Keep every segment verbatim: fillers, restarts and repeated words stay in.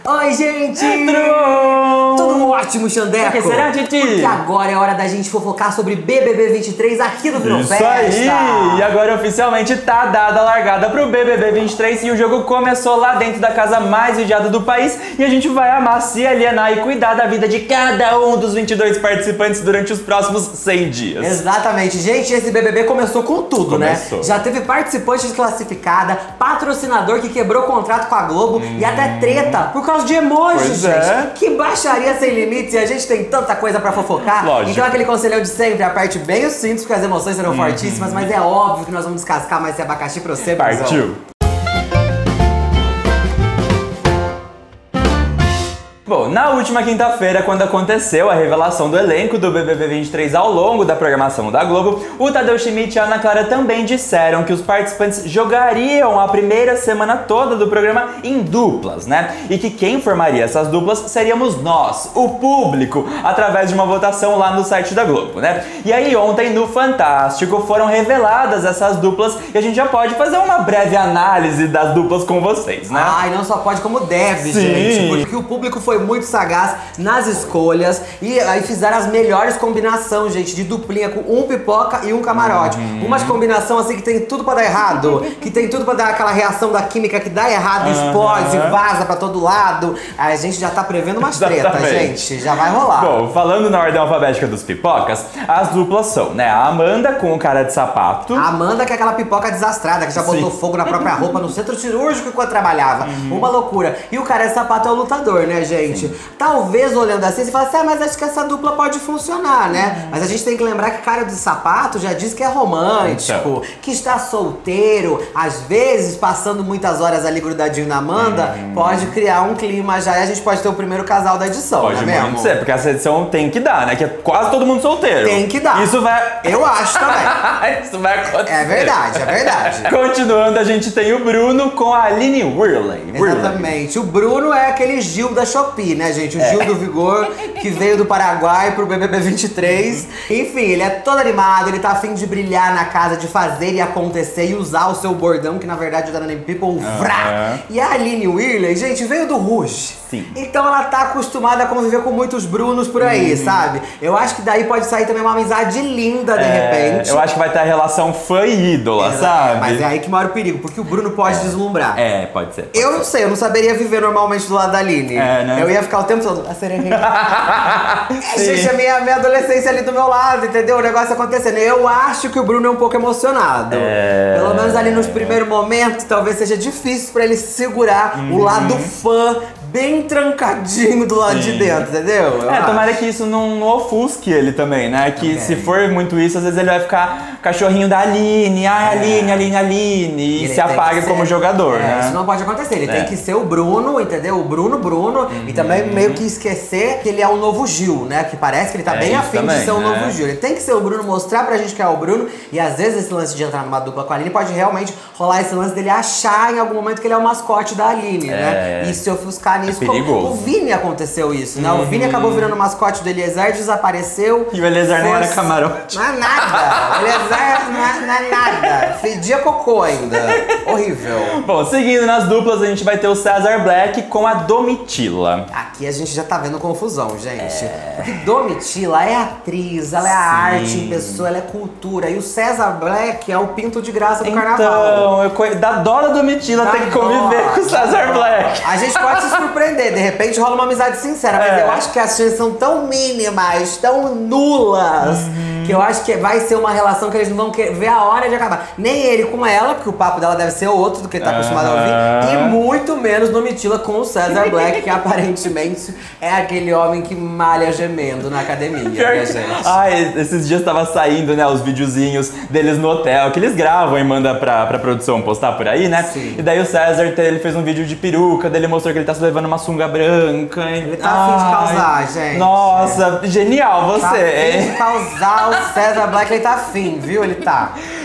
Oi, gente! Tudo Tudo ótimo, Xandeco? O que será, Titi? Porque agora é hora da gente fofocar sobre B B B vinte e três aqui no Virou Isso Festa. aí! E agora oficialmente tá dada a largada pro B B B vinte e três e o jogo começou lá dentro da casa mais vigiada do país e a gente vai amar, se alienar e cuidar da vida de cada um dos vinte e dois participantes durante os próximos cem dias. Exatamente, gente, esse B B B começou com tudo, Começou. né? Já teve participante desclassificada, patrocinador que quebrou contrato com a Globo hum. e até treta por causa de emojis, Pois gente. é. Que baixaria sem limites e a gente tem tanta coisa pra fofocar. Lógico. Então aquele conselhão de sempre, aperte bem os cintos porque as emoções serão hum. fortíssimas, mas é óbvio que nós vamos descascar mais esse abacaxi pra você, Partiu! Bom, na última quinta-feira, quando aconteceu a revelação do elenco do B B B vinte e três ao longo da programação da Globo, o Tadeu Schmidt e a Ana Clara também disseram que os participantes jogariam a primeira semana toda do programa em duplas, né? E que quem formaria essas duplas seríamos nós, o público, através de uma votação lá no site da Globo, né? E aí ontem, no Fantástico, foram reveladas essas duplas e a gente já pode fazer uma breve análise das duplas com vocês, né? Ai, não só pode como deve, Sim. gente. Porque o público foi muito sagaz nas escolhas e aí fizeram as melhores combinações, gente, de duplinha com um pipoca e um camarote. Uhum. Uma combinação assim que tem tudo pra dar errado, que tem tudo pra dar aquela reação da química que dá errado, uhum. explode, vaza pra todo lado. A gente já tá prevendo umas tretas, gente. Já vai rolar. Bom, falando na ordem alfabética dos pipocas, as duplas são, né, a Amanda com o cara de sapato. A Amanda que é aquela pipoca desastrada, que já botou Sim. fogo na própria roupa no centro cirúrgico enquanto trabalhava. Uhum. Uma loucura. E o cara de sapato é o lutador, né, gente? Sim. Talvez olhando assim, você fala assim, ah, mas acho que essa dupla pode funcionar, né? Uhum. Mas a gente tem que lembrar que cara de sapato já diz que é romântico, então. que está solteiro, às vezes passando muitas horas ali grudadinho na Amanda, uhum. pode criar um clima já e a gente pode ter o primeiro casal da edição, pode não é muito mesmo? ser, porque essa edição tem que dar, né? Que é quase todo mundo solteiro. Tem que dar. Isso vai... Eu acho também. Isso vai acontecer. É verdade, é verdade. Continuando, a gente tem o Bruno com a Aline Whirley. Exatamente. O Bruno é aquele Gil da Shopee, né, gente? O Gil é. do Vigor, que veio do Paraguai pro B B B vinte e três. Enfim, ele é todo animado, ele tá afim de brilhar na casa, de fazer e acontecer e usar o seu bordão, que na verdade é da Name People, um uh-huh. vrá. E a Aline Whirley, gente, veio do Rouge. Sim. Então ela tá acostumada a conviver com muitos Brunos por aí, uhum. sabe? Eu acho que daí pode sair também uma amizade linda, de é, repente. Eu acho que vai ter a relação fã e ídola, Exato. sabe? Mas é aí que mora o perigo, porque o Bruno pode é. deslumbrar. É, pode ser. Pode eu ser. não sei, eu não saberia viver normalmente do lado da Aline. É, né? Eu ia ficar o tempo todo, a sereia. É, gente, a minha, minha adolescência ali do meu lado, entendeu? O negócio acontecendo. Eu acho que o Bruno é um pouco emocionado. É... Pelo menos ali nos primeiros momentos, talvez seja difícil pra ele segurar uhum. o lado fã bem trancadinho do lado Sim. de dentro, entendeu? Eu é, acho. tomara que isso não, não ofusque ele também, né? Que okay. se for muito isso, às vezes ele vai ficar cachorrinho da Aline, ah, é. Aline, Aline, Aline, e ele se apaga como ser... jogador, é, né? Isso não pode acontecer, ele é. tem que ser o Bruno, entendeu? O Bruno, Bruno, uhum. e também meio que esquecer que ele é o novo Gil, né? Que parece que ele tá é bem afim também, de ser o um né? novo Gil. Ele tem que ser o Bruno, mostrar pra gente que é o Bruno, e às vezes esse lance de entrar numa dupla com a Aline pode realmente rolar esse lance dele achar em algum momento que ele é o mascote da Aline, é. né? E se ofuscar nisso, é perigoso. O Vini aconteceu isso, né? Uhum. O Vini acabou virando o mascote do Eliezer, desapareceu. E o Eliezer nem era camarote. Não é nada. O Eliezer não é, não é nada. Fedia cocô ainda. Horrível. Bom, seguindo nas duplas, a gente vai ter o César Black com a Domitila. Aqui a gente já tá vendo confusão, gente. É... Porque Domitila é atriz, ela é Sim. a arte em pessoa, ela é cultura. E o César Black é o pinto de graça do então, carnaval. Então, eu... dá dó da Domitila ter que conviver dó, com o César Black. A gente pode se surpreender, de repente rola uma amizade sincera, mas é. eu acho que as chances são tão mínimas, tão nulas, uhum. que eu acho que vai ser uma relação que eles não vão ver a hora de acabar. Nem ele com ela, porque o papo dela deve ser outro do que ele tá acostumado uhum. a ouvir, e muito menos Domitila com o César Black, que aparentemente é aquele homem que malha gemendo na academia, né, gente? Ai, esses dias tava saindo, né, os videozinhos deles no hotel, que eles gravam e mandam pra, pra produção postar por aí, né? Sim. E daí o César, ele fez um vídeo de peruca, daí ele mostrou que ele tá se levando uma sunga branca. Ele tá afim de causar, gente. Nossa, genial você. Tá afim de causar o César Black, ele tá afim, viu? Ele tá.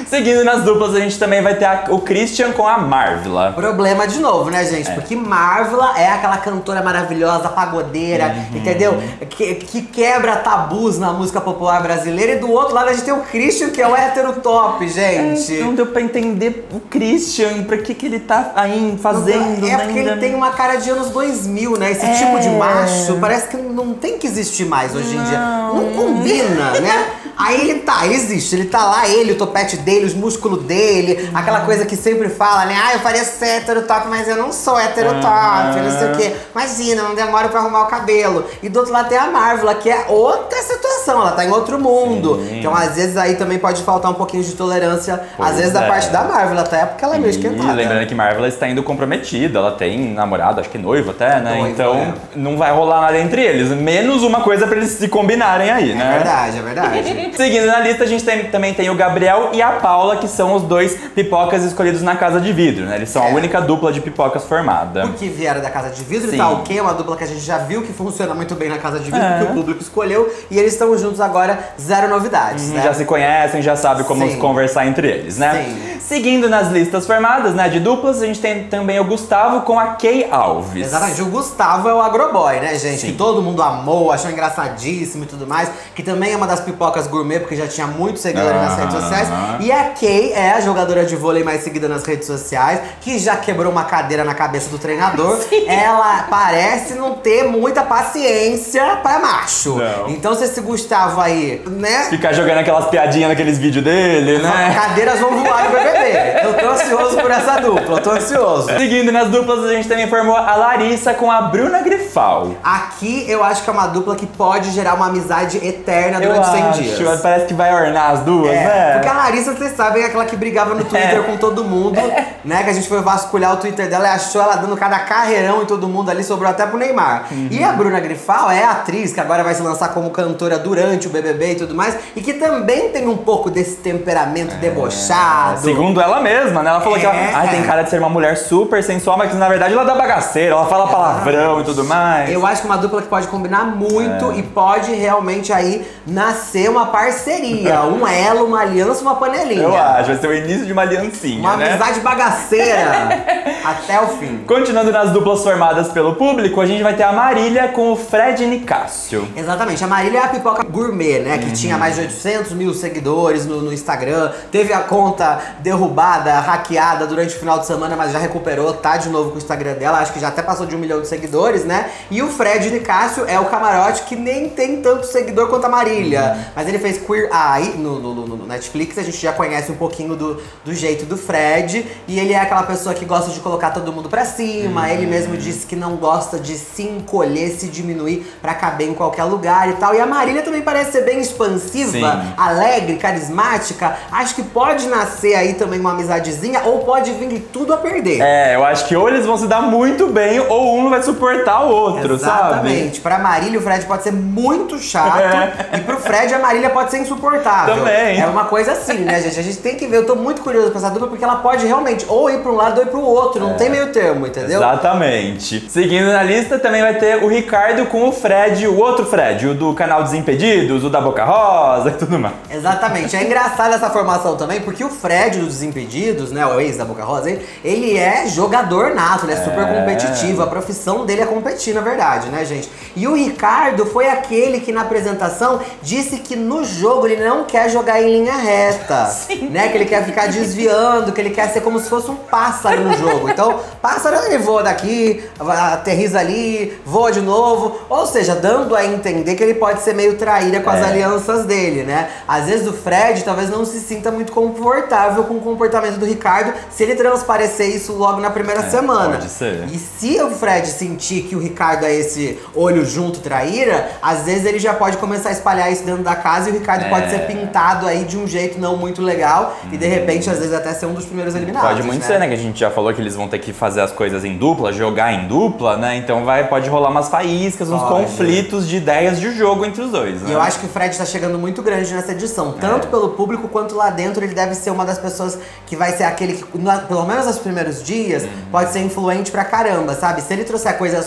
Seguindo nas duplas, a gente também vai ter a, o Christian com a Marvila. Problema de novo, né, gente? É. Porque Marvila é aquela cantora maravilhosa, pagodeira, uhum. entendeu? Que, que quebra tabus na música popular brasileira. E do outro lado a gente tem o Christian, que é o hétero top, gente. É, não deu pra entender o Christian, pra que que ele tá aí fazendo. É porque ele tem uma cara de anos dois mil, né? Esse é. tipo de macho parece que não tem que existir mais hoje em dia. Não combina, né? Aí ele tá, ele existe, ele tá lá, ele, o topete dele, os músculos dele, aquela coisa que sempre fala, né? Ah, eu faria ser hétero top, mas eu não sou hétero top, uhum. não sei o quê. Imagina, não demora pra arrumar o cabelo. E do outro lado tem a Marvila, que é outra situação, ela tá em outro mundo. Sim. Então, às vezes, aí também pode faltar um pouquinho de tolerância, pois às vezes, é. da parte da Marvila, até porque ela é meio esquentada. E lembrando que Marvila está indo comprometida, ela tem namorado, acho que noivo até, né? Noivo, então, é. não vai rolar nada entre eles, menos uma coisa pra eles se combinarem aí, né? É verdade, é verdade. Seguindo na lista, a gente tem, também tem o Gabriel e a Paula, que são os dois pipocas escolhidos na Casa de Vidro, né? Eles são é. a única dupla de pipocas formada. Porque vieram da Casa de Vidro, tá ok, é uma dupla que a gente já viu que funciona muito bem na Casa de Vidro, é. que o público escolheu, e eles estão juntos agora, zero novidades, hum, né? Já se conhecem, já sabem como Sim. conversar entre eles, né? Sim. Seguindo nas listas formadas, né, de duplas, a gente tem também o Gustavo com a Kay Alves. Exatamente, o Gustavo é o agroboy, né, gente? Sim. Que todo mundo amou, achou engraçadíssimo e tudo mais, que também é uma das pipocas gourmet, porque já tinha muitos seguidores ah, nas redes sociais. Ah. E a Kay é a jogadora de vôlei mais seguida nas redes sociais, que já quebrou uma cadeira na cabeça do treinador. Sim. Ela parece não ter muita paciência pra macho. Não. Então se esse Gustavo aí, né? Ficar jogando aquelas piadinhas naqueles vídeos dele, né? Cadeiras vão voar no B B B. Eu tô ansioso por essa dupla, eu tô ansioso. Seguindo nas duplas, a gente também formou a Larissa com a Bruna Grifal. Aqui eu acho que é uma dupla que pode gerar uma amizade eterna durante eu cem acho, dias. Parece que vai ornar as duas, é, né? Porque a Larissa, vocês sabem, é aquela que brigava no Twitter é. com todo mundo, né? Que a gente foi vasculhar o Twitter dela e achou ela dando cada carreirão em todo mundo ali, sobrou até pro Neymar. Uhum. E a Bruna Grifal é a atriz que agora vai se lançar como cantora durante o B B B e tudo mais, e que também tem um pouco desse temperamento é. debochado. Segundo ela mesma, né? Ela falou é. que ela ai, tem cara de ser uma mulher super sensual, mas que na verdade ela dá bagaceira, ela fala palavrão ah. e tudo mais. Eu acho que uma dupla que pode combinar muito é. e pode realmente aí nascer uma parceria, um elo, uma aliança, uma panelinha. Eu acho, vai ser o início de uma aliancinha, Uma né? amizade bagaceira até o fim. Continuando nas duplas formadas pelo público, a gente vai ter a Marília com o Fred Nicásio. Exatamente, a Marília é a pipoca gourmet, né? Que uhum. tinha mais de oitocentos mil seguidores no, no Instagram, teve a conta derrubada, hackeada durante o final de semana, mas já recuperou, tá de novo com o Instagram dela, acho que já até passou de um milhão de seguidores, né? E o Fred Nicásio é o camarote que nem tem tanto seguidor quanto a Marília, uhum. mas ele fez Queer Eye no, no, no, no Netflix, a gente já conhece um pouquinho do, do jeito do Fred, e ele é aquela pessoa que gosta de colocar todo mundo pra cima, uhum. ele mesmo disse que não gosta de se encolher, se diminuir pra caber em qualquer lugar e tal, e a Marília também parece ser bem expansiva, Sim. alegre, carismática, acho que pode nascer aí também uma amizadezinha, ou pode vir tudo a perder. É, eu acho que ou eles vão se dar muito bem, ou um não vai suportar o outro, Exatamente. sabe? Exatamente. Pra Marília, o Fred pode ser muito chato, é. e pro Fred, a Marília pode ser insuportável. Também. É uma coisa assim, né, gente? A gente tem que ver, eu tô muito curioso pra essa dupla, porque ela pode realmente ou ir pra um lado ou ir pro outro, não é. tem meio termo, entendeu? Exatamente. Seguindo na lista, também vai ter o Ricardo com o Fred, o outro Fred, o do canal Desimpedidos, o da Boca Rosa e tudo mais. Exatamente. É engraçado essa formação também, porque o Fred do Desimpedidos, né, o ex da Boca Rosa, ele é jogador nato, ele é, é super competitivo, a profissão dele é competir, na verdade, né, gente? E o Ricardo foi aquele que na apresentação disse que no jogo ele não quer jogar em linha reta, Sim. né, que ele quer ficar desviando, que ele quer ser como se fosse um pássaro no jogo. Então, pássaro ele voa daqui, aterriza ali, voa de novo, ou seja, dando a entender que ele pode ser meio traíra com as é. alianças dele, né? Às vezes o Fred talvez não se sinta muito confortável com o comportamento do Ricardo se ele transparecer isso logo na primeira é, semana. Pode ser. E se o Fred sentir que o Ricardo é esse olho junto traíra, às vezes ele já pode começar a espalhar isso dentro da casa e o Ricardo é. pode ser pintado aí de um jeito não muito legal hum. e de repente às vezes até ser um dos primeiros eliminados. Pode muito né? ser, né? Que a gente já falou que eles vão ter que fazer as coisas em dupla, jogar em dupla, né? Então vai, pode rolar umas faíscas, uns pode. conflitos de ideias de jogo entre os dois, né? E eu acho que o Fred tá chegando muito grande nessa edição, tanto é. pelo público quanto lá dentro ele deve ser uma das pessoas que vai ser aquele que, pelo menos nos primeiros dias, uhum. pode ser influente pra caramba, sabe? Se ele trouxer coisas negativas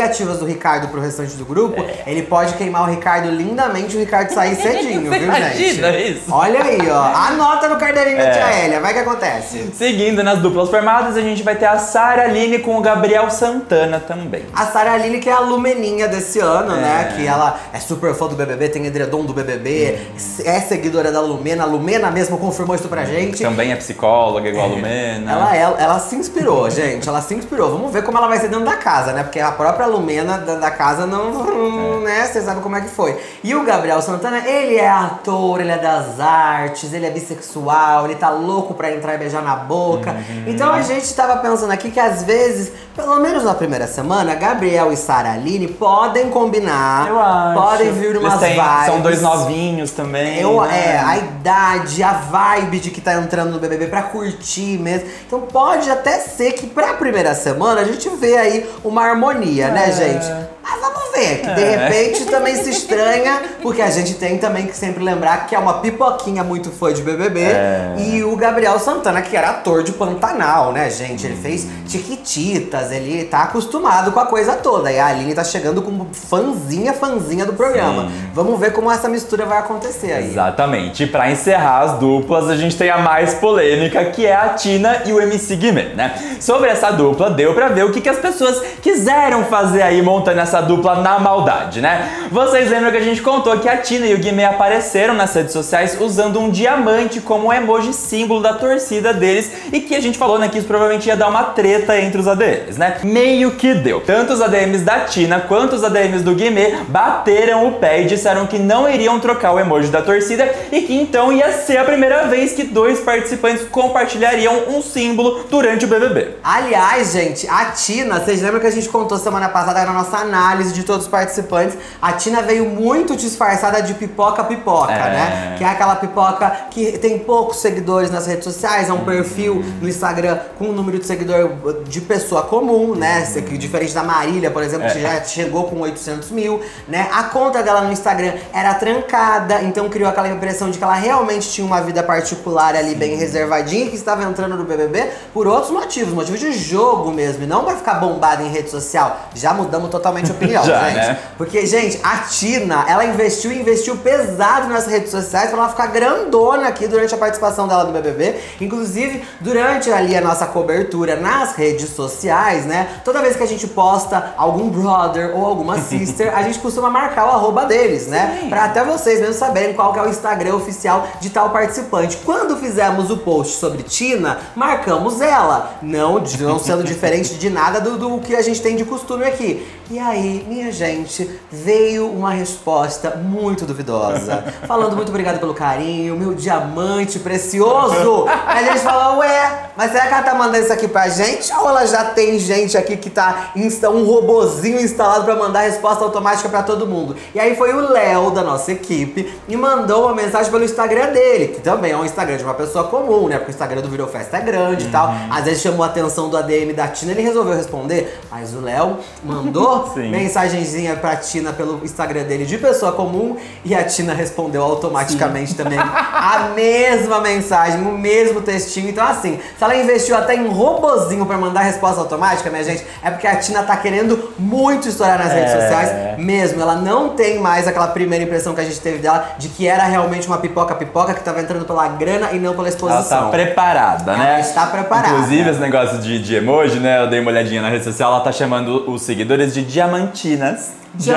negativas do Ricardo pro restante do grupo, é. ele pode queimar o Ricardo lindamente e o Ricardo sair cedinho, viu, imagina gente? Isso? Olha aí, ó. Anota no caderninho da é. tia Hélia, vai que acontece. Seguindo nas duplas formadas, a gente vai ter a Sara Aline com o Gabriel Santana também. A Sara Aline, que é a Lumeninha desse ano, é. né? Que ela é super fã do B B B, tem edredom do B B B, hum. é seguidora da Lumena. A Lumena mesmo confirmou isso pra gente. Também é psicóloga, igual é. a Lumena. Ela, ela, ela se inspirou, gente. Ela se inspirou. Vamos ver como ela vai ser dentro da casa, né? Porque a própria Lumena dentro da casa não, é. né? Vocês sabem como é que foi. E o Gabriel Santana, ele é ator, ele é das artes, ele é bissexual, ele tá louco pra entrar e beijar na boca. Uhum. Então a gente tava pensando aqui que às vezes, pelo menos na primeira semana, Gabriel e Sara Aline podem combinar. Eu acho. Podem vir umas têm, vibes. São dois novinhos também. Eu, né? É, a idade, a vibe de que tá entrando no B B B pra curtir mesmo. Então pode até ser que pra primeira semana a gente vê aí uma harmonia, é. né, gente? Mas vamos ver, que de é. repente também se estranha, porque a gente tem também que sempre lembrar que é uma pipoquinha muito fã de B B B. É. E o Gabriel Santana, que era ator de Pantanal, né, gente? Ele fez Chiquititas, ele tá acostumado com a coisa toda. E a Aline tá chegando como fãzinha, fãzinha do programa. Sim. Vamos ver como essa mistura vai acontecer aí. Exatamente. E pra encerrar as duplas, a gente tem a mais polêmica, que é a Tina e o M C Guimê, né? Sobre essa dupla, deu pra ver o que, que as pessoas quiseram fazer aí, montando essa dupla na maldade, né? Vocês lembram que a gente contou que a Tina e o Guimê apareceram nas redes sociais usando um diamante como emoji símbolo da torcida deles e que a gente falou, né, que isso provavelmente ia dar uma treta entre os A D Ms, né? Meio que deu. Tanto os A D Ms da Tina quanto os A D Ms do Guimê bateram o pé e disseram que não iriam trocar o emoji da torcida e que então ia ser a primeira vez que dois participantes compartilhariam um símbolo durante o B B B. Aliás, gente, a Tina, vocês lembram que a gente contou semana passada na nossa análise de todos os participantes, a Tina veio muito disfarçada de pipoca-pipoca, é. né? Que é aquela pipoca que tem poucos seguidores nas redes sociais, é um perfil no Instagram com um número de seguidor de pessoa comum, né? Diferente da Marília, por exemplo, é. que já chegou com oitocentos mil, né? A conta dela no Instagram era trancada, então criou aquela impressão de que ela realmente tinha uma vida particular ali bem reservadinha e que estava entrando no B B B por outros motivos, motivos de jogo mesmo, e não pra ficar bombada em rede social. Já mudamos totalmente de opinião, Já, gente. Né? Porque, gente, a Tina, ela investiu e investiu pesado nas redes sociais pra ela ficar grandona aqui durante a participação dela no B B B. Inclusive, durante ali a nossa cobertura nas redes sociais, né? Toda vez que a gente posta algum brother ou alguma sister, a gente costuma marcar o arroba deles, né? Sim. Pra até vocês mesmo saberem qual que é o Instagram oficial de tal participante. Quando fizemos o post sobre Tina, marcamos ela. Não, não sendo diferente de nada do, do que a gente tem de costume aqui. E aí, minha gente, veio uma resposta muito duvidosa. Falando muito obrigado pelo carinho, meu diamante precioso. A gente falou, ué, mas será que ela tá mandando isso aqui pra gente? Ou ela já tem gente aqui que tá, um robozinho instalado pra mandar resposta automática pra todo mundo? E aí foi o Léo, da nossa equipe, e mandou uma mensagem pelo Instagram dele, que também é um Instagram de uma pessoa comum, né? Porque o Instagram do Virou Festa é grande uhum. e tal. Às vezes chamou a atenção do A D M da Tina, ele resolveu responder, mas o Léo mandou mensagenzinha pra Tina pelo Instagram dele de pessoa comum e a Tina respondeu automaticamente Sim. também a mesma mensagem, o mesmo textinho. Então assim, se ela investiu até em robozinho pra mandar resposta automática, minha gente, é porque a Tina tá querendo muito estourar nas é. redes sociais mesmo. Ela não tem mais aquela primeira impressão que a gente teve dela de que era realmente uma pipoca-pipoca que tava entrando pela grana e não pela exposição. Ela tá preparada, ela né? Ela está preparada. Inclusive, esse negócio de, de emoji, né? Eu dei uma olhadinha na rede social, ela tá chamando os seguidores de diamantinas.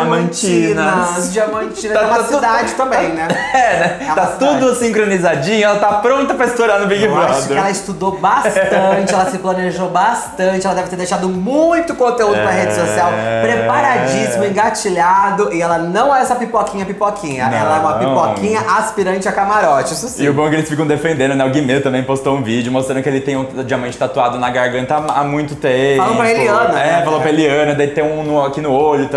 Diamantinas. Diamantinas. Tá, é uma tá cidade tudo... também, né? É, né? É tá cidade. Tudo sincronizadinho, ela tá pronta pra estourar no Big Eu Brother. acho que ela estudou bastante, ela se planejou bastante, ela deve ter deixado muito conteúdo é... pra rede social, preparadíssimo, engatilhado, e ela não é essa pipoquinha pipoquinha, não. Ela é uma pipoquinha aspirante a camarote, isso sim. E o bom é que eles ficam defendendo, né? O Guimê também postou um vídeo mostrando que ele tem um diamante tatuado na garganta há muito tempo. Falou pra Eliana, É, né? falou pra Eliana, daí tem um no, aqui no olho também.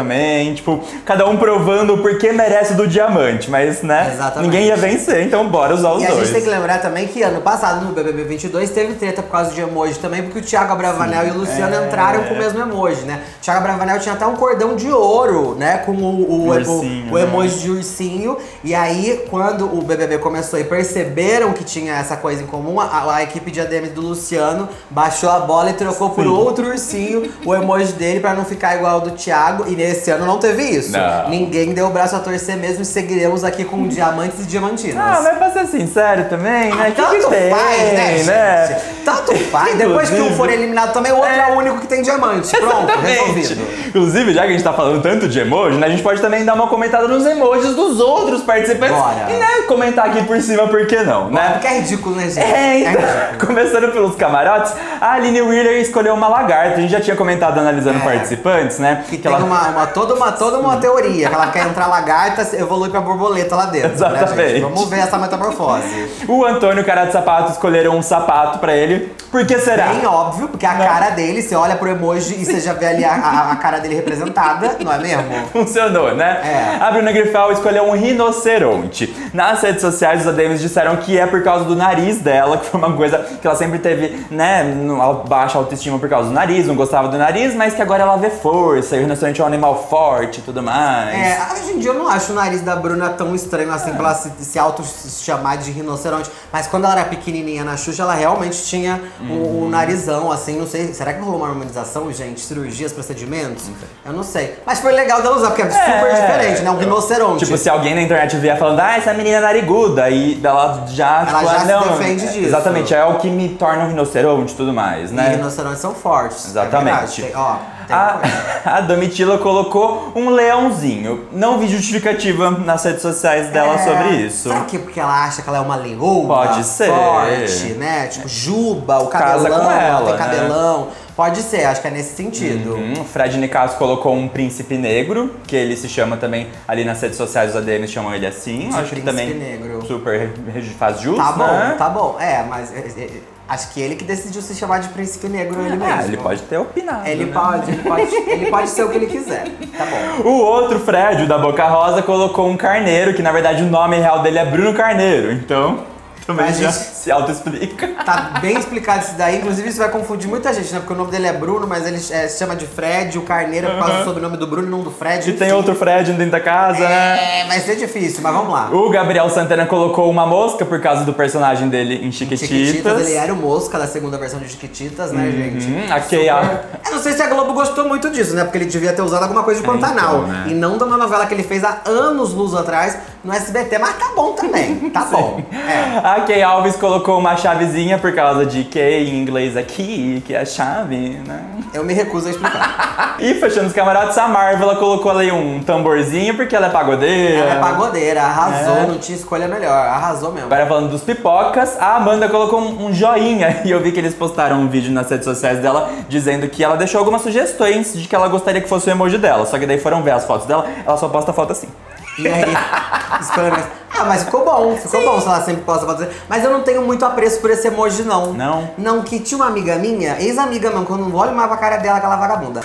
também. Tipo, cada um provando o porquê merece do diamante. Mas, né, Exatamente. ninguém ia vencer, então bora usar os e dois. E a gente tem que lembrar também que ano passado, no B B B vinte e dois, teve treta por causa de emoji também, porque o Thiago Abravanel Sim, e o Luciano é... entraram com o mesmo emoji, né? O Thiago Abravanel tinha até um cordão de ouro, né? Com o, o, ursinho, o, o emoji né? de ursinho. E aí, quando o B B B começou e perceberam que tinha essa coisa em comum, a, a equipe de A D M do Luciano baixou a bola e trocou Sim. por outro ursinho o emoji dele pra não ficar igual ao do Thiago. E nesse ano não teve isso. Não. Ninguém deu o braço a torcer mesmo e seguiremos aqui com diamantes e diamantinas. Ah, mas pra ser sincero também, né? Ah, tanto que que faz, tem, né, né? Gente? Tanto faz. Depois que um for eliminado também, o outro é, é o único que tem diamante. Pronto, Exatamente. resolvido. Inclusive, já que a gente tá falando tanto de emoji, né, a gente pode também dar uma comentada nos emojis dos outros participantes. Bora. E, né, comentar aqui por cima, por que não, né? Porque é ridículo, né, gente? É, então, é começando pelos camarotes, a Aline Wheeler escolheu uma lagarta. A gente já tinha comentado analisando é. participantes, né? Que, que tem ela... uma, uma, toda, uma, toda uma teoria, que ela quer entrar lagarta, evolui pra borboleta lá dentro. Exatamente. Né, gente? Vamos ver essa metamorfose. O Antônio Cara de Sapato escolheram um sapato pra ele. Por que será? Bem óbvio, porque a não. cara dele, você olha pro emoji e você já vê ali a, a, a cara dele representada, não é mesmo? Funcionou, né? É. A Bruna Grifal escolheu um rinoceronte. Nas redes sociais, os A D Ms disseram que é por causa do nariz dela, que foi uma coisa que ela sempre teve, né, baixa autoestima por causa do nariz, não gostava do nariz, mas que agora ela vê força, e o rinoceronte é um animal forte e tudo mais. É, hoje em dia eu não acho o nariz da Bruna tão estranho assim, é. pra ela se, se auto-chamar de rinoceronte, mas quando ela era pequenininha na Xuxa, ela realmente tinha o, o narizão, assim, não sei, será que rolou uma harmonização, gente? Cirurgias, procedimentos? Não eu não sei. Mas foi legal dela usar, porque é, é super diferente, né? Um rinoceronte. Tipo, se alguém na internet vier falando, ah, essa menina é nariguda, aí ela já, ela tipo, já não, se defende é, disso. Exatamente, é o que me torna um rinoceronte e tudo mais, né? E rinocerontes são fortes. Exatamente. É tem, ó, tem a, a Domitila colocou um leãozinho. Não vi justificativa nas redes sociais dela é, sobre isso. Será que é porque ela acha que ela é uma leoa? Pode ser. Forte, né? Tipo, juba, o cabelão, Casa com ela, ela tem né? cabelão. Pode ser, acho que é nesse sentido. Uhum. O Fred Nicasso colocou um príncipe negro, que ele se chama também, ali nas redes sociais os A D Ms chamam ele assim. De acho que também negro. super faz jus, Tá bom, né? tá bom. É, mas é, é, acho que ele que decidiu se chamar de príncipe negro ele mesmo. Ah, ele pode ter opinado, Ele né? pode, ele pode, ele pode ser o que ele quiser. Tá bom. O outro Fred, o da Boca Rosa, colocou um carneiro, que na verdade o nome real dele é Bruno Carneiro, então... Também já se auto-explica. Tá bem explicado isso daí. Inclusive, isso vai confundir muita gente, né? Porque o nome dele é Bruno, mas ele é, se chama de Fred. O Carneiro é por causa do sobrenome do Bruno e não do Fred. E tem outro Fred dentro da casa, é, né? É, vai ser difícil, mas vamos lá. O Gabriel Santana colocou uma mosca por causa do personagem dele em Chiquititas. Em Chiquititas, ele era o Mosca da segunda versão de Chiquititas, né, uhum. gente? A K A. Eu não sei se a Globo gostou muito disso, né? Porque ele devia ter usado alguma coisa de Pantanal. Então, né? E não de uma novela que ele fez há anos luz atrás no S B T. Mas tá bom também, tá bom. É. A Kay Alves colocou uma chavezinha por causa de Kay em inglês aqui, que é a chave, né? Eu me recuso a explicar. E fechando os camarotes, a Marvel ela colocou ali um tamborzinho porque ela é pagodeira. Ela é pagodeira, arrasou, é. Não tinha escolha melhor, arrasou mesmo. Agora falando dos pipocas, a Amanda colocou um, um joinha e eu vi que eles postaram um vídeo nas redes sociais dela dizendo que ela deixou algumas sugestões de que ela gostaria que fosse o emoji dela, só que daí foram ver as fotos dela, ela só posta foto assim. E aí, escolhendo. Ah, mas ficou bom, ficou Sim. bom se ela sempre posta foto. Mas eu não tenho muito apreço por esse emoji, não. Não? Não, que tinha uma amiga minha, ex-amiga mesmo, quando eu não olho mais pra cara dela, aquela vagabunda.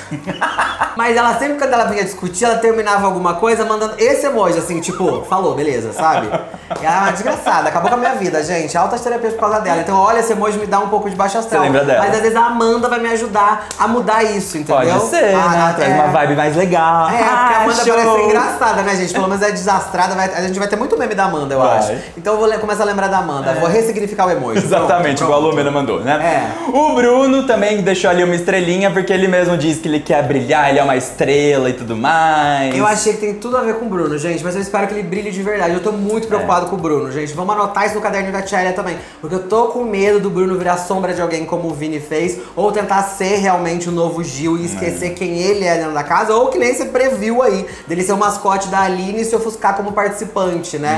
Mas ela sempre, quando ela vinha discutir, ela terminava alguma coisa mandando esse emoji, assim, tipo, falou, beleza, sabe? E ela é uma desgraçada, acabou com a minha vida, gente. Altas terapias por causa dela. Então, olha, esse emoji me dá um pouco de baixo astral. Você lembra dela? Mas às vezes a Amanda vai me ajudar a mudar isso, entendeu? Pode ser, ah, né? Traz é... uma vibe mais legal. É, porque a Amanda show. parece ser engraçada, né, gente? Pelo menos é desastrada. Vai... A gente vai ter muito meme da Amanda, eu vai. acho. Então eu vou começar a lembrar da Amanda. É. Vou ressignificar o emoji. Exatamente, pronto, igual pronto. a Lumena mandou, né? É. O Bruno também deixou ali uma estrelinha, porque ele mesmo diz que ele quer brilhar, ele é uma estrela e tudo mais. Eu achei que tem tudo a ver com o Bruno, gente, mas eu espero que ele brilhe de verdade. Eu tô muito preocupado é. com o Bruno, gente. Vamos anotar isso no caderninho da Tia Elia também. Porque eu tô com medo do Bruno virar sombra de alguém como o Vini fez, ou tentar ser realmente o novo Gil e esquecer é. quem ele é dentro da casa, ou que nem você previu aí, dele ser o mascote da Aline e se ofuscar como participante, né? Uhum.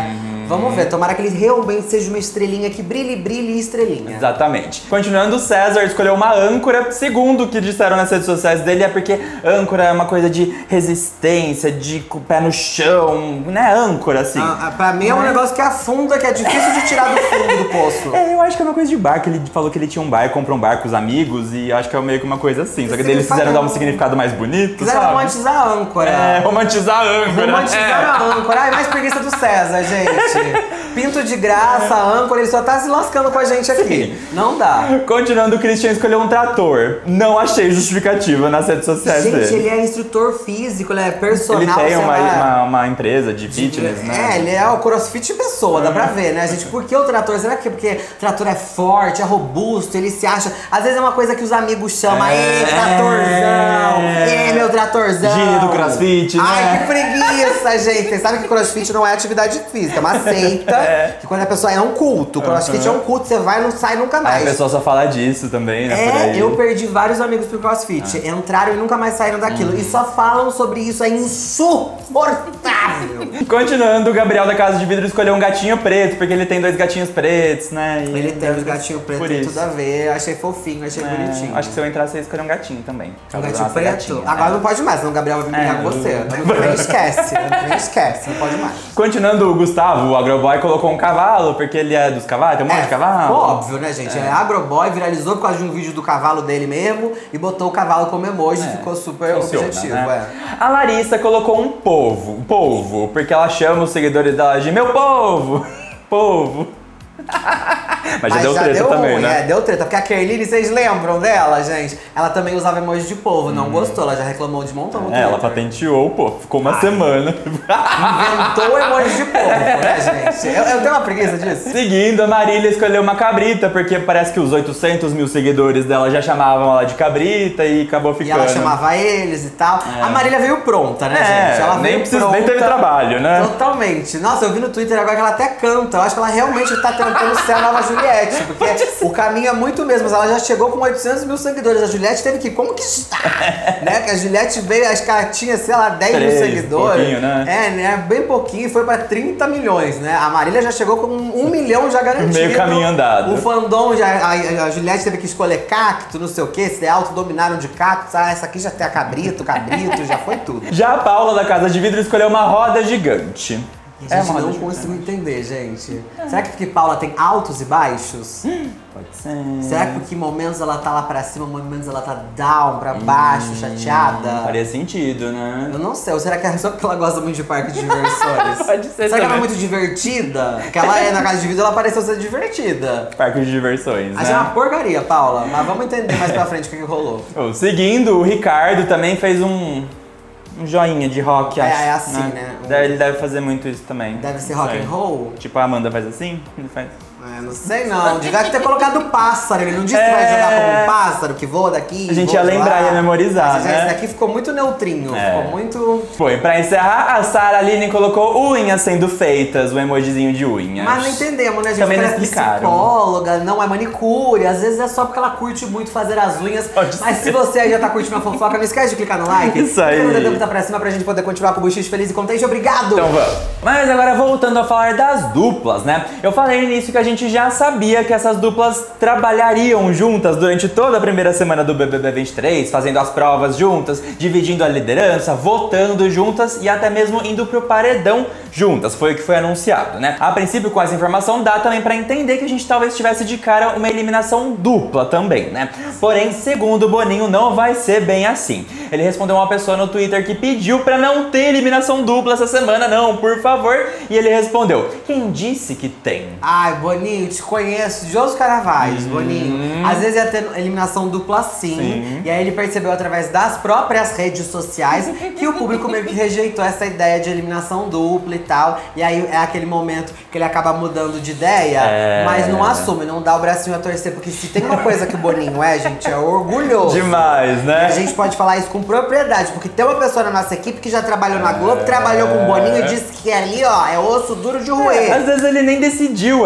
Vamos ver, tomara que ele realmente seja uma estrelinha que brilhe, brilhe estrelinha. Exatamente. Continuando, o César escolheu uma âncora. Segundo o que disseram nas redes sociais dele, é porque âncora é uma coisa de resistência, de com o pé no chão, né? Âncora, assim. Ah, pra mim é um negócio que afunda, que é difícil de tirar do fundo do poço. É, eu acho que é uma coisa de bar, que ele falou que ele tinha um bar, comprou um bar com os amigos, e acho que é meio que uma coisa assim. Só que daí eles quiseram dar um significado mais bonito, Quiseram sabe? romantizar a âncora. É, romantizar a âncora. Romantizar é. a âncora. Ai, mais preguiça do César, gente. Pinto de graça, âncora, ele só tá se lascando com a gente aqui. Sim. Não dá. Continuando, o Christian escolheu um trator. Não achei justificativa nas redes sociais gente, dele. Gente, ele é instrutor físico, ele é personal. Ele tem uma, lá, uma, uma empresa de fitness, de, né? É, ele é o crossfit em pessoa, dá pra ver, né, gente? Por que o trator? Será que é porque o trator é forte, é robusto, ele se acha... Às vezes é uma coisa que os amigos chamam, é, ei, tratorzão, é, ei, meu tratorzão. Gíria do crossfit, né? Ai, que preguiça, gente. Vocês sabem que crossfit não é atividade física, é uma seita. É. Que quando a pessoa é um culto, o crossfit uhum. é um culto, você vai e não sai nunca mais. Aí a pessoa só fala disso também, né? É, por aí. eu perdi vários amigos pro crossfit. Ah. Entraram e nunca mais saíram daquilo. Uhum. E só falam sobre isso, é insuportável. Continuando, o Gabriel da Casa de Vidro escolheu um gatinho preto, porque ele tem dois gatinhos pretos, né? E ele tem os gatinhos pretos, tem tudo a ver. Achei fofinho, achei é, bonitinho. Acho que se eu entrasse, eu escolher um gatinho também. Um gatinho preto? Gatinha, Agora é. não pode mais, senão o Gabriel vai vir brigar é. com você. Nem esquece, nem esquece, não pode mais. Continuando, o Gustavo, o Agroboy, colocou um cavalo, porque ele é dos cavalos, tem um monte é, de cavalo. Óbvio, né, gente? É. é Agroboy, viralizou por causa de um vídeo do cavalo dele mesmo e botou o cavalo como emoji, é. ficou super Funciona, objetivo. Né? É. A Larissa colocou um povo, um povo, porque ela chama os seguidores dela de meu povo, povo. Mas já Mas deu já treta deu também, ruim, né? É, deu treta. Porque a Kerline, vocês lembram dela, gente? Ela também usava emoji de povo, não hum. gostou. Ela já reclamou de montão. É, ela patenteou o povo. Ficou uma Ai. semana. Inventou o emoji de povo, né, gente? Eu, eu tenho uma preguiça disso. Seguindo, a Marília escolheu uma cabrita, porque parece que os oitocentos mil seguidores dela já chamavam ela de cabrita e acabou ficando. E ela chamava eles e tal. É. A Marília veio pronta, né, é, gente? Ela nem veio precisa, pronta. Nem teve trabalho, né? Totalmente. Nossa, eu vi no Twitter agora que ela até canta. Eu acho que ela realmente tá tentando ser a nova Juliette, porque o caminho é muito mesmo, mas ela já chegou com oitocentos mil seguidores. A Juliette teve que conquistar, né? Que a Juliette veio, acho que ela tinha, sei lá, dez mil seguidores. Né? É, né? Bem pouquinho, foi pra trinta milhões, né? A Marília já chegou com um milhão já garantido. Meio caminho andado. O fandom, já, a, a Juliette teve que escolher cacto, não sei o quê, se autodominaram de cacto. Ah, essa aqui já tem a cabrito, cabrito, já foi tudo. Já a Paula da Casa de Vidro escolheu uma roda gigante. A gente é não consigo entender, gente. É. Será que porque Paula tem altos e baixos? Pode ser. Será que porque momentos ela tá lá pra cima, momentos ela tá down, pra baixo, hum, chateada? Faria sentido, né? Eu não sei. Ou será que é só porque ela gosta muito de parque de diversões? Pode ser. Será também. que ela é muito divertida? Porque ela é na Casa de Vidro, ela pareceu ser divertida. Parque de diversões, Achei né? uma porcaria, Paula. Mas vamos entender mais pra frente o que, que rolou. Oh, seguindo, o Ricardo também fez um... Um joinha de rock, é, acho. É assim, né? né? Um... Ele deve fazer muito isso também. Deve ser rock and roll? Tipo, a Amanda faz assim? Ele faz... É, não sei não. Devia ter colocado pássaro. Ele não disse é... que vai jogar como um pássaro, que voa daqui. A gente ia lembrar, ia memorizar, Mas, né? Esse daqui ficou muito neutrinho. É. Ficou muito... Foi. Pra encerrar, a Sara Aline colocou unhas sendo feitas, o emojizinho de unhas. Mas não entendemos, né? A gente também não é psicóloga, não é manicure. Às vezes é só porque ela curte muito fazer as unhas. Pode Mas ser. Se você já tá curtindo a fofoca, não esquece de clicar no like. Isso aí. Clica no dedo que tá pra cima pra gente poder continuar com o Buchiche feliz e contente. Obrigado! Então vamos. Mas agora voltando a falar das duplas, né? Eu falei no início que a gente já sabia que essas duplas trabalhariam juntas durante toda a primeira semana do B B B vinte e três, fazendo as provas juntas, dividindo a liderança, votando juntas e até mesmo indo pro paredão juntas. Foi o que foi anunciado, né? A princípio, com essa informação, dá também pra entender que a gente talvez tivesse de cara uma eliminação dupla também, né? Porém, segundo o Boninho, não vai ser bem assim. Ele respondeu uma pessoa no Twitter que pediu pra não ter eliminação dupla essa semana, não, por favor. E ele respondeu, quem disse que tem? Ai, Boninho, te conheço de outros carnavais, uhum. Boninho. Às vezes ia ter eliminação dupla sim, sim. E aí ele percebeu através das próprias redes sociais que o público meio que rejeitou essa ideia de eliminação dupla e tal. E aí é aquele momento que ele acaba mudando de ideia, é... mas não assume, não dá o bracinho a torcer. Porque se tem uma coisa que o Boninho é, gente, é orgulhoso. Demais, né? E a gente pode falar isso com propriedade, porque tem uma pessoa na nossa equipe que já trabalhou na Globo, é... trabalhou com o Boninho e disse que ali, ó, é osso duro de roer. É, às vezes ele nem decidiu ainda. Às vezes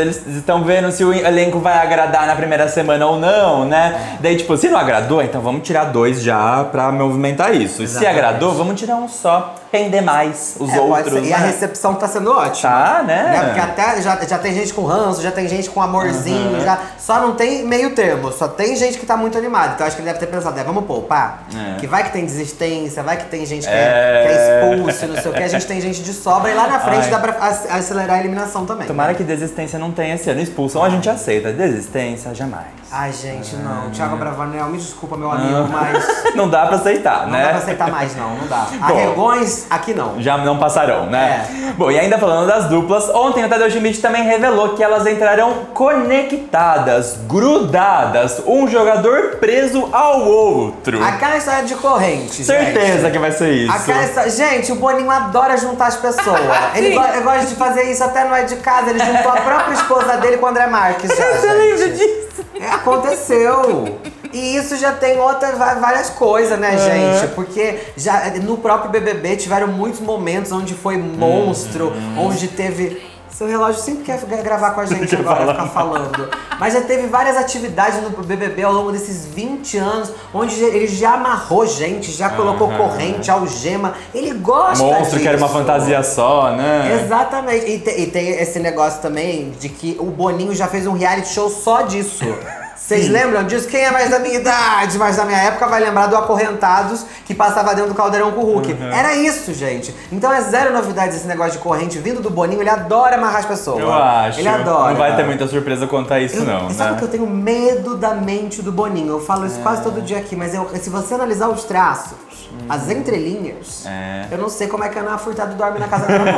eles estão vendo se o elenco vai agradar na primeira semana ou não, né? Daí, tipo, se não agradou, então vamos tirar dois já pra movimentar isso. E se agradou, vamos tirar um só, render mais os é, outros. E né? a recepção tá sendo ótima. Tá, né? né? Porque até já, já tem gente com ranço, já tem gente com amorzinho, uhum. já, só não tem meio termo, só tem gente que tá muito animada. Então acho que ele deve ter pensado, é, vamos poupar, é. que vai que tem desistência, vai que tem gente que é, é, que é expulso, não sei o que, a gente tem gente de sobra e lá na frente Ai. dá pra acelerar a eliminação também. Tomara né? que desistência não tenha esse ano. Expulsão a gente aceita, desistência jamais. Ai, gente, não. Thiago Bravanel, me desculpa, meu amigo, mas... não dá pra aceitar, não né? Não dá pra aceitar mais, não. Não dá. Bom, arregões, aqui não. Já não passarão, né? É. Bom, e ainda falando das duplas, ontem o Tadeu Schmidt também revelou que elas entrarão conectadas, grudadas, um jogador preso ao outro. Aquela história de corrente, Certeza gente. que vai ser isso. Aquela história... Gente, o Boninho adora juntar as pessoas. ele, go... ele gosta de fazer isso até no É de Casa. Ele juntou a própria esposa dele com o André Marques. Já, Você lembra disso? É, aconteceu. E isso já tem outras, várias coisas, né, uhum. gente? Porque já no próprio B B B tiveram muitos momentos onde foi monstro, uhum. onde teve... Seu relógio sempre quer gravar com a gente agora, ficar falando. Mas já teve várias atividades no B B B ao longo desses vinte anos, onde ele já amarrou gente, já colocou uhum. corrente, algema. Ele gosta Monstro disso. que era uma fantasia só, né? Exatamente. E, te, e tem esse negócio também de que o Boninho já fez um reality show só disso. Vocês lembram disso? Quem é mais da minha idade, mais da minha época, vai lembrar do Acorrentados, que passava dentro do Caldeirão com o Hulk. Uhum. Era isso, gente. Então é zero novidades esse negócio de corrente vindo do Boninho. Ele adora amarrar as pessoas. Eu acho. Ele adora. Não vai ter muita surpresa quanto a isso, eu, não. Sabe né? que eu tenho medo da mente do Boninho? Eu falo isso é. quase todo dia aqui, mas eu, se você analisar os traços, hum. as entrelinhas, é. eu não sei como é que a Ana Furtado dorme na casa dela, não,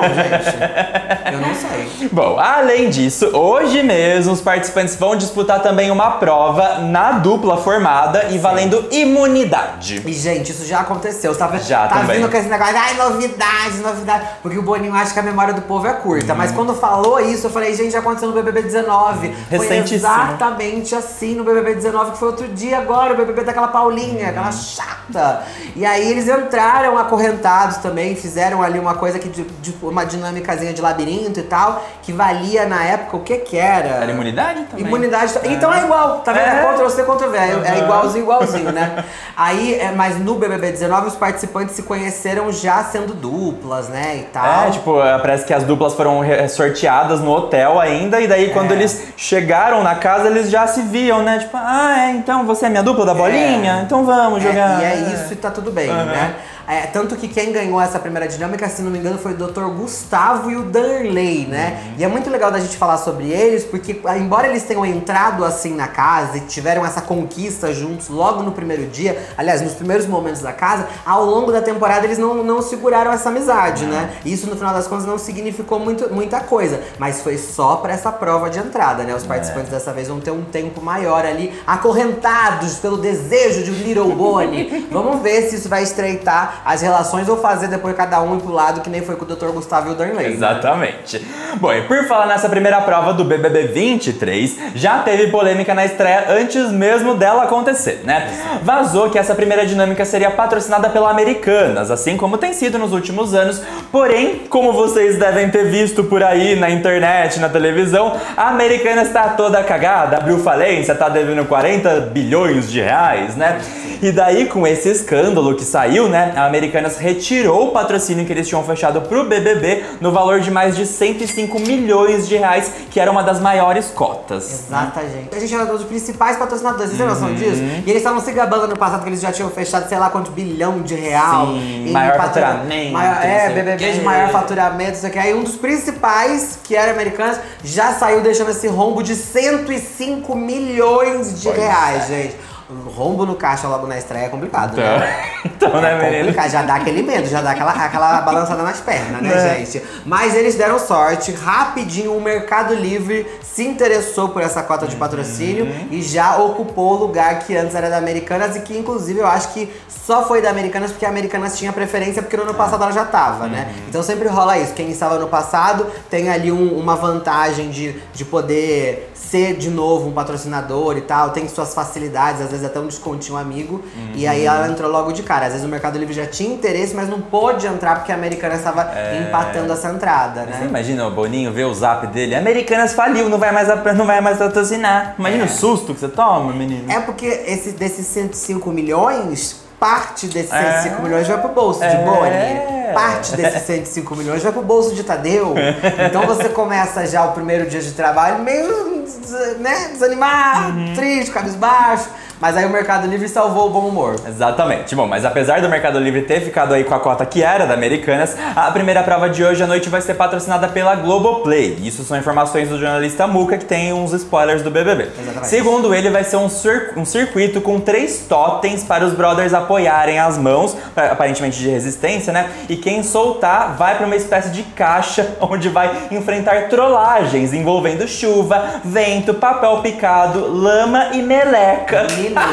gente. Eu não sei. Bom, além disso, hoje mesmo os participantes vão disputar também uma prova na dupla formada e valendo imunidade. E, gente, isso já aconteceu. Tá, já, tá também. vindo com esse negócio, ai, novidade, novidade. Porque o Boninho acha que a memória do povo é curta. Uhum. Mas quando falou isso, eu falei, gente, já aconteceu no B B B dezenove. Foi exatamente assim no B B B dezenove, que foi outro dia agora, o B B B daquela Paulinha, aquela chata. E aí eles entraram acorrentados também, fizeram ali uma coisa que, de, de, uma dinâmicazinha de labirinto e tal, que valia na época o que que era? Era imunidade também. Imunidade. É. Então é igual, tá vendo? É. Contra você, contra o velho. É igualzinho, igualzinho, né? Aí, é, mas no B B B dezenove, os participantes se conheceram já sendo duplas, né? E tal. É, tipo, parece que as duplas foram sorteadas no hotel ainda, e daí quando é. eles chegaram na casa, eles já se viam, né? Tipo, ah, é, então você é minha dupla da bolinha? É. Então vamos jogar. É, e é isso e tá tudo bem, uhum. né? É, tanto que quem ganhou essa primeira dinâmica, se não me engano, foi o doutor Gustavo e o Darley, né? Uhum. E é muito legal da gente falar sobre eles, porque embora eles tenham entrado assim na casa e tiveram essa conquista juntos logo no primeiro dia, aliás, nos primeiros momentos da casa, ao longo da temporada eles não, não seguraram essa amizade, uhum. né? Isso, no final das contas, não significou muito, muita coisa, mas foi só pra essa prova de entrada, né? Os participantes é. dessa vez vão ter um tempo maior ali, acorrentados pelo desejo de Little Bonnie. Vamos ver se isso vai estreitar as relações ou fazer depois cada um ir pro lado, que nem foi com o doutor Gustavo e o Darley. Exatamente. Né? Bom, e por falar nessa primeira prova do B B B vinte e três, já teve polêmica na estreia antes mesmo dela acontecer, né? Vazou que essa primeira dinâmica seria patrocinada pela Americanas, assim como tem sido nos últimos anos, porém, como vocês devem ter visto por aí na internet, na televisão, a Americanas tá toda cagada, abriu falência, tá devendo quarenta bilhões de reais, né? E daí, com esse escândalo que saiu, né, a Americanas retirou o patrocínio que eles tinham fechado pro B B B no valor de mais de cento e cinco milhões de reais, que era uma das maiores cotas. Exata, né? gente. A gente era um dos principais patrocinadores, vocês têm noção disso? E eles estavam se gabando no passado que eles já tinham fechado sei lá quanto bilhão de real. Sim, maior faturamento. Maior, é, B B B de maior faturamento, isso aqui. Aí um dos principais, que era Americanas, já saiu deixando esse rombo de cento e cinco milhões de pois reais, é. gente. Um rombo no caixa logo na estreia é complicado, então, né? Então, né, é complicado, já dá aquele medo, já dá aquela, aquela balançada nas pernas, né, é. gente? Mas eles deram sorte, rapidinho o Mercado Livre se interessou por essa cota de patrocínio uhum. e já ocupou o lugar que antes era da Americanas e que, inclusive, eu acho que só foi da Americanas porque a Americanas tinha preferência porque no ano passado ela já tava, uhum. né? Então sempre rola isso, quem estava no passado tem ali um, uma vantagem de, de poder ser de novo um patrocinador e tal, tem suas facilidades, às vezes até um descontinho amigo. Uhum. E aí ela entrou logo de cara. Às vezes o Mercado Livre já tinha interesse, mas não pôde entrar porque a Americanas estava é... empatando essa entrada, né? Você imagina o Boninho ver o zap dele, Americanas faliu, não vai mais, não vai mais patrocinar. Imagina é. o susto que você toma, menino. É porque esse, desses cento e cinco milhões, parte desses cento e cinco é. milhões vai pro bolso de é. Boni. Parte desses cento e cinco milhões vai pro bolso de Tadeu. Então você começa já o primeiro dia de trabalho meio, né, desanimado, uhum. triste, cabisbaixo. Mas aí o Mercado Livre salvou o bom humor. Exatamente. Bom, mas apesar do Mercado Livre ter ficado aí com a cota que era da Americanas, a primeira prova de hoje à noite vai ser patrocinada pela Globoplay. Isso são informações do jornalista Muca, que tem uns spoilers do B B B. Exatamente. Segundo ele, vai ser um, cir um circuito com três totens para os brothers apoiarem as mãos, aparentemente de resistência, né? E quem soltar vai para uma espécie de caixa onde vai enfrentar trollagens envolvendo chuva, vento, papel picado, lama e meleca.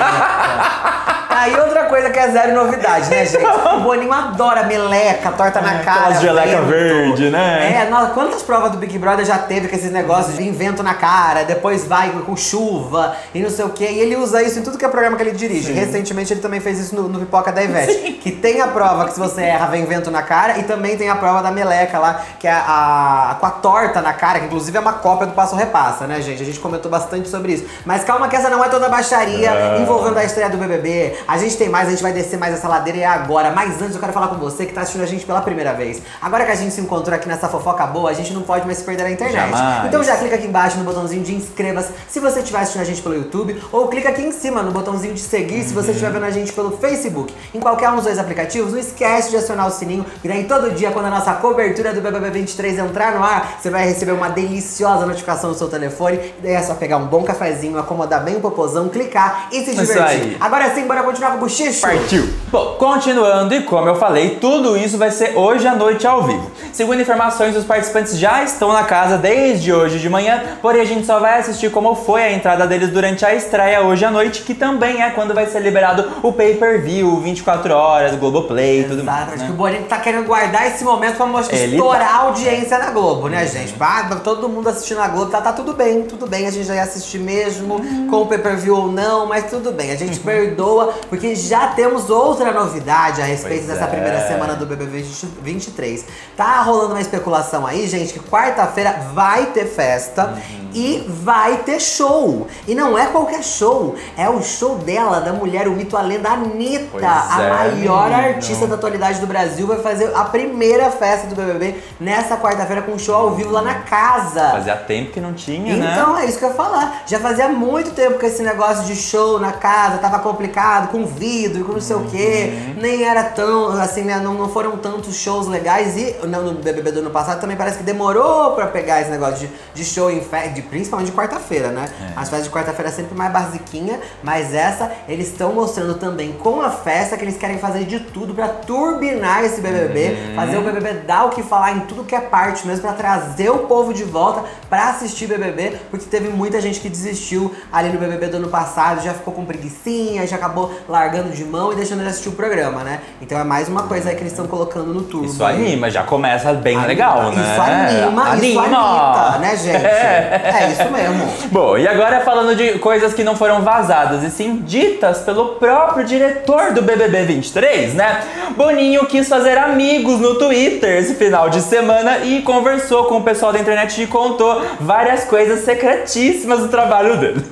Aí outra coisa que é zero novidade, né, gente? O Boninho adora meleca, torta é, na cara. Aquelas geleca verde, né? É, nossa, quantas provas do Big Brother já teve com esses negócios de invento na cara, depois vai com chuva e não sei o quê. E ele usa isso em tudo que é programa que ele dirige. Sim. Recentemente ele também fez isso no, no Pipoca da Ivete. Sim. Que tem a prova que se você erra vem vento na cara e também tem a prova da meleca lá, que é a, a com a torta na cara, que inclusive é uma cópia do Passo Repassa, né, gente? A gente comentou bastante sobre isso. Mas calma que essa não é toda baixaria é. envolvendo a estreia do B B B. A gente tem mais, a gente vai descer mais essa ladeira e é agora. Mas antes eu quero falar com você que tá assistindo a gente pela primeira vez. Agora que a gente se encontrou aqui nessa fofoca boa, a gente não pode mais se perder na internet. Jamais. Então já clica aqui embaixo no botãozinho de inscreva-se se você estiver assistindo a gente pelo YouTube, ou clica aqui em cima no botãozinho de seguir uhum. se você estiver vendo a gente pelo Facebook. Em qualquer um dos dois aplicativos, não esquece de acionar o sininho, e daí todo dia quando a nossa cobertura do B B B vinte e três entrar no ar, você vai receber uma deliciosa notificação no seu telefone. E daí é só pegar um bom cafezinho, acomodar bem o popozão, clicar e se divertir. Agora sim, bora continuar com o bochicho? Partiu! Bom, continuando, e como eu falei, tudo isso vai ser hoje à noite ao vivo. Segundo informações, os participantes já estão na casa desde hoje de manhã, porém a gente só vai assistir como foi a entrada deles durante a estreia hoje à noite, que também é quando vai ser liberado o pay-per-view, vinte e quatro horas, Globoplay e tudo mais. Acho né? que o Boninho tá querendo guardar esse momento pra mostrar, estourar tá. a audiência na Globo, né, gente? Pra todo mundo assistindo a Globo, tá, tá tudo bem, tudo bem, a gente já ia assistir mesmo, uhum. com o pay-per-view ou não, mas tudo bem, a gente uhum. perdoa, porque já temos outra novidade a respeito pois dessa é. primeira semana do B B B vinte e três. Tá rolando uma especulação aí, gente, que quarta-feira vai ter festa uhum. e vai ter show. E não é qualquer show, é o show dela, da mulher, o mito, a lenda, a Anitta, pois a é, maior menino. artista da atualidade do Brasil, vai fazer a primeira festa do B B B nessa quarta-feira com um show ao vivo lá na casa. Fazia tempo que não tinha, então, né? Então, é isso que eu ia falar. Já fazia muito tempo que esse negócio de show na casa tava complicado, com vidro, com não sei uhum. o quê. Nem era tão, assim, né? Não, não foram tantos shows legais. E não, no B B B do ano passado também parece que demorou pra pegar esse negócio de, de show em festa, principalmente de quarta-feira, né? É. As festas de quarta-feira é sempre mais basiquinha, mas essa eles estão mostrando também com a festa que eles querem fazer de tudo pra turbinar esse B B B, uhum. fazer o B B B dar o que falar em tudo que é parte mesmo, pra trazer o povo de volta pra assistir B B B, porque teve muita gente que desistiu ali no B B B do ano passado, já ficou com preguicinha, já acabou largando de mão e deixando de assistir o programa, né? Então é mais uma coisa aí que eles estão colocando no turbo. Isso anima, já começa bem anima, legal, né? Isso anima, anima. Isso anima, né, gente? É. é isso mesmo. Bom, e agora falando de coisas que não foram vazadas, e sim ditas pelo próprio diretor do B B B vinte e três, né? Boninho quis fazer amigos no Twitter esse final de semana e conversou com o pessoal da internet e contou várias coisas secretíssimas do trabalho dele.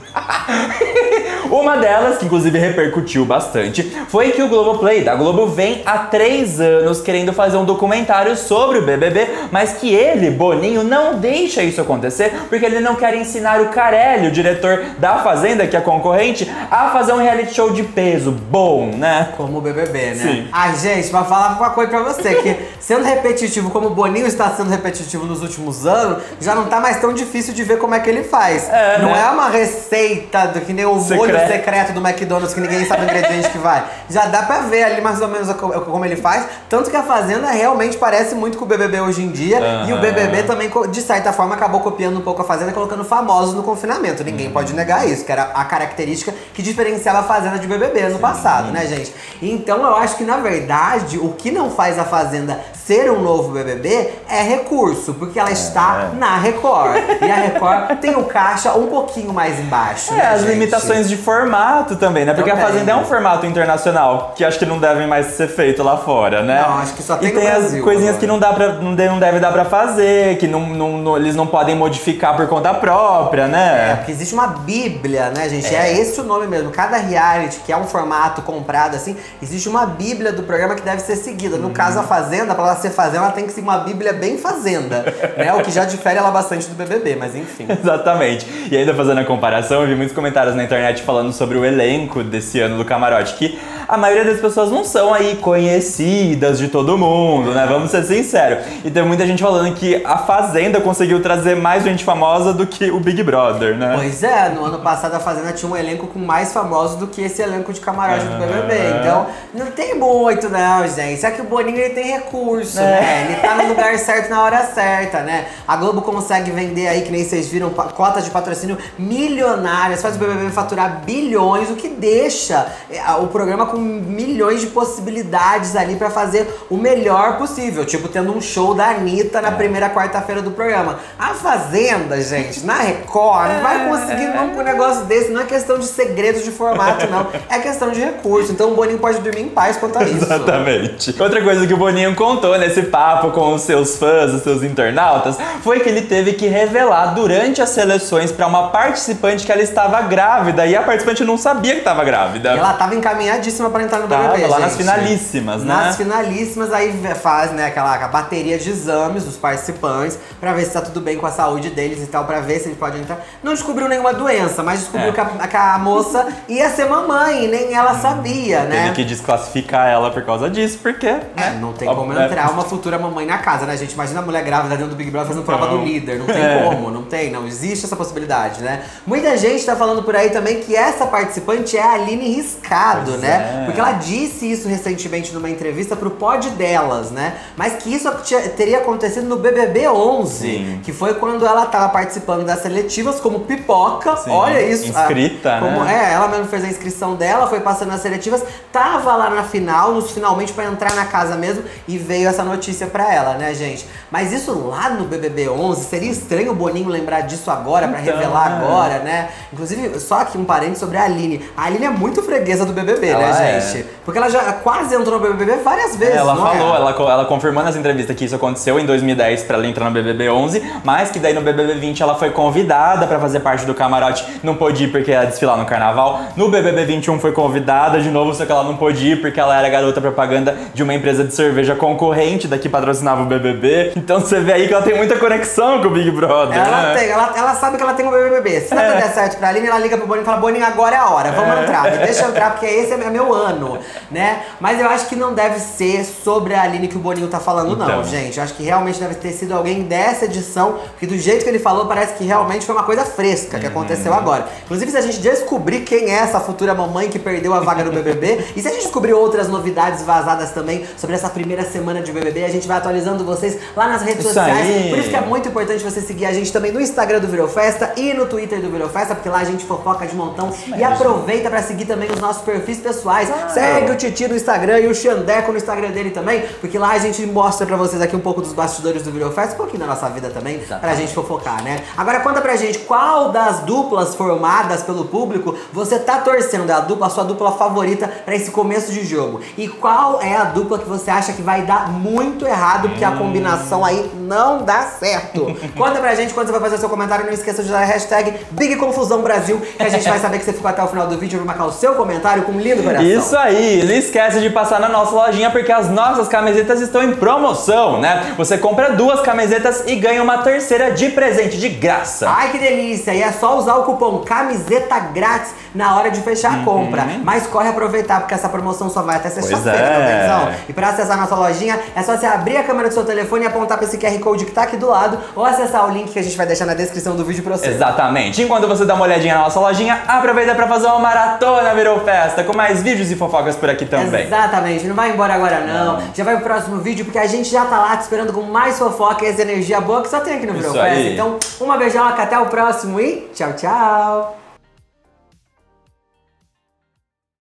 Uma delas, que inclusive repercutiu bastante, foi que o Globoplay da Globo vem há três anos querendo fazer um documentário sobre o B B B, mas que ele, Boninho, não deixa isso acontecer porque ele não quer ensinar o Carelli, o diretor da Fazenda, que é concorrente, a fazer um reality show de peso bom, né? Como o B B B, né? Sim. Ai, gente, pra falar uma coisa pra você, que sendo repetitivo como o Boninho está sendo repetitivo nos últimos anos, já não tá mais tão difícil de ver como é que ele faz. É, não né? é uma receita do que nem o molho secreto do McDonald's que ninguém sabe o ingrediente que vai. Já dá pra ver ali mais ou menos como ele faz, tanto que a Fazenda realmente parece muito com o B B B hoje em dia, uhum. e o B B B também, de certa forma, acabou copiando um pouco a Fazenda, colocando famosos no confinamento. Ninguém uhum. pode negar isso, que era a característica que diferenciava a Fazenda de B B B no passado, né, gente? Então eu acho que, na verdade, o que não faz a Fazenda ser um novo B B B é recurso, porque ela está na Record. E a Record tem o caixa um pouquinho mais embaixo, É, né, as gente? limitações de formato também, né? Porque Também. a Fazenda é um formato internacional, que acho que não devem mais ser feito lá fora, né? Não, acho que só tem E no tem Brasil as coisinhas agora. que não, dá pra, não, de- não deve dar pra fazer, que não, não, não- eles não podem modificar por conta própria, É, né? porque existe uma bíblia, né, gente? É. é esse o nome mesmo. Cada reality, que é um formato comprado, assim, existe uma bíblia do programa que deve ser seguida. No caso, a Fazenda, pra ela ser Fazenda, ela tem que seguir uma bíblia bem Fazenda, né? O que já difere ela bastante do B B B, mas enfim. Exatamente. E ainda fazendo a comparação, eu vi muitos comentários na internet falando sobre o elenco desse ano do Camarote, que a maioria das pessoas não são aí conhecidas de todo mundo, né? Vamos ser sinceros. E tem muita gente falando que a Fazenda conseguiu trazer mais gente famosa do que o Big Brother, né? Pois é, no ano passado a Fazenda tinha um elenco com mais famosos do que esse elenco de camarote do B B B. Ah. Então, não tem muito não, gente. Só que o Boninho, ele tem recurso, É. né? Ele tá no lugar certo na hora certa, né? A Globo consegue vender aí, que nem vocês viram, pa- cotas de patrocínio milionárias, faz o B B B faturar bilhões, o que deixa é, o programa com milhões de possibilidades ali pra fazer o melhor possível. Tipo, tendo um show da Anitta na primeira quarta-feira do programa. A Fazenda, gente, na Record, não vai conseguir nunca um negócio desse. Não é questão de segredos de formato, não. É questão de recurso. Então o Boninho pode dormir em paz quanto a isso. Exatamente. Outra coisa que o Boninho contou nesse papo com os seus fãs, os seus internautas, foi que ele teve que revelar durante as seleções pra uma participante que ela estava grávida e a participante não sabia que estava grávida. E ela tava encaminhadíssima pra entrar no Tava B B B, lá gente. nas finalíssimas, né? Nas finalíssimas, aí faz, né, aquela a bateria de exames dos participantes pra ver se tá tudo bem com a saúde deles e tal, pra ver se eles podem entrar. Não descobriu nenhuma doença, mas descobriu É. que, a, que a moça ia ser mamãe, e nem ela sabia, né? Teve que desclassificar ela por causa disso, porque, É, né? não tem Ó, como é, entrar uma futura mamãe na casa, né, gente? Imagina a mulher grávida dentro do Big Brother fazendo prova Não. do líder. Não tem É. como, não tem, não existe essa possibilidade, né? Muita gente tá falando por aí também que essa participante é a Aline Riscado, Pois né? é. Porque ela disse isso recentemente numa entrevista pro Pod Delas, né? Mas que isso tinha- teria acontecido no B B B onze, Sim. que foi quando ela tava participando das seletivas como pipoca. Sim, Olha isso. inscrita, a, como, né? É, ela mesmo fez a inscrição dela, foi passando nas seletivas, tava lá na final, nos finalmente pra entrar na casa mesmo, e veio essa notícia pra ela, né, gente? Mas isso lá no B B B onze, seria estranho o Boninho lembrar disso agora, pra Então, revelar é. agora, né? Inclusive, só aqui um parênteses sobre a Aline. A Aline é muito freguesa do B B B, Ela né, é. gente? Porque ela já quase entrou no B B B várias vezes, Ela não falou, é? ela, co- ela confirmou nas entrevistas que isso aconteceu em dois mil e dez pra ela entrar no B B B onze, mas que daí no B B B vinte ela foi convidada pra fazer parte do camarote, não pôde ir porque ia desfilar no carnaval. No B B B vinte e um foi convidada de novo, só que ela não pôde ir porque ela era garota propaganda de uma empresa de cerveja concorrente da que patrocinava o B B B. Então você vê aí que ela tem muita conexão com o Big Brother, Ela né? tem, ela, ela sabe que ela tem um B B B. Se nada É. der certo pra Aline, ela liga pro Boninho e fala: Boninho, agora é a hora, vamos É. entrar, me deixa eu entrar, porque esse é meu ano, né? Mas eu acho que não deve ser sobre a Aline que o Boninho tá falando, não, Então. gente. Eu acho que realmente deve ter sido alguém dessa edição, porque do jeito que ele falou, parece que realmente foi uma coisa fresca que aconteceu agora. Inclusive, se a gente descobrir quem é essa futura mamãe que perdeu a vaga no B B B, e se a gente descobrir outras novidades vazadas também sobre essa primeira semana de B B B, a gente vai atualizando vocês lá nas redes Isso sociais. aí. Por isso que é muito importante você seguir a gente também no Instagram do Virou Festa e no Twitter do Virou Festa, porque lá a gente fofoca de montão. E aproveita pra seguir também os nossos perfis pessoais. Segue o Titi no Instagram e o Xandeco no Instagram dele também, porque lá a gente mostra pra vocês aqui um pouco dos bastidores do Virou Festa, um pouquinho da nossa vida também, pra gente fofocar, né? Agora conta pra gente qual das duplas formadas pelo público você tá torcendo, é a dupla, a sua dupla favorita pra esse começo de jogo. E qual é a dupla que você acha que vai dar muito errado, porque a combinação aí não dá certo. Conta pra gente quando você vai fazer o seu comentário, não esqueça de usar a hashtag Big Confusão Brasil, que a gente vai saber que você ficou até o final do vídeo e vai marcar o seu comentário com um lindo coração. Isso aí, não esquece de passar na nossa lojinha porque as nossas camisetas estão em promoção, né? Você compra duas camisetas e ganha uma terceira de presente, de graça. Ai, que delícia! E é só usar o cupom camiseta grátis na hora de fechar a compra. Mas corre aproveitar, porque essa promoção só vai até sexta-feira, Pois é. tá benzão? E pra acessar a nossa lojinha, é só você abrir a câmera do seu telefone e apontar pra esse Q R Code que tá aqui do lado, ou acessar o link que a gente vai deixar na descrição do vídeo pra você. Exatamente. Enquanto você dá uma olhadinha na nossa lojinha, aproveita pra fazer uma maratona Virou Festa, com mais vídeos e fofocas por aqui também. Exatamente, não vai embora agora não. Não. Já vai pro próximo vídeo, porque a gente já tá lá te esperando com mais fofoca e essa energia boa que só tem aqui no Virou Isso Festa. aí. Então, uma beijoca, até o próximo e tchau, tchau!